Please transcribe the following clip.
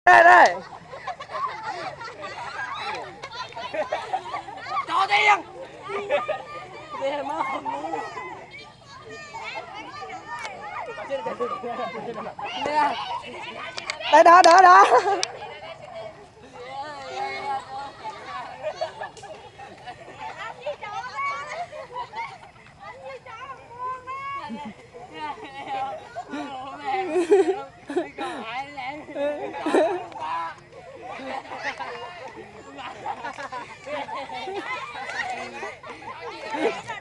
Đây đây. Cho tiền. Tiền mà không muốn. Đây đó đó đó. Hãy subscribe cho kênh Ghiền Mì Gõ để không bỏ lỡ những video hấp dẫn.